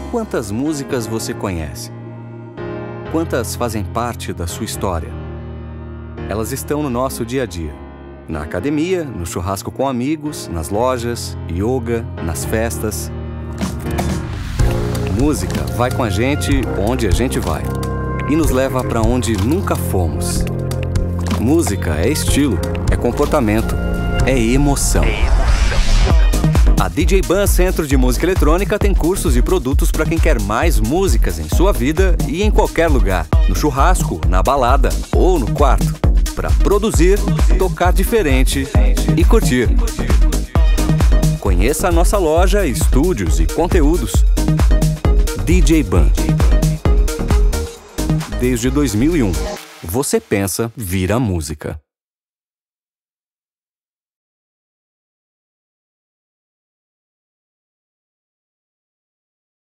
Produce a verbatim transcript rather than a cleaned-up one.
Quantas músicas você conhece? Quantas fazem parte da sua história? Elas estão no nosso dia a dia. Na academia, no churrasco com amigos, nas lojas, yoga, nas festas. Música vai com a gente onde a gente vai e nos leva para onde nunca fomos. Música é estilo, é comportamento, é emoção. A D J Ban Centro de Música Eletrônica tem cursos e produtos para quem quer mais músicas em sua vida e em qualquer lugar, no churrasco, na balada ou no quarto, para produzir, tocar diferente e curtir. Conheça a nossa loja, estúdios e conteúdos. D J Ban. Desde dois mil e um, você pensa, vira música.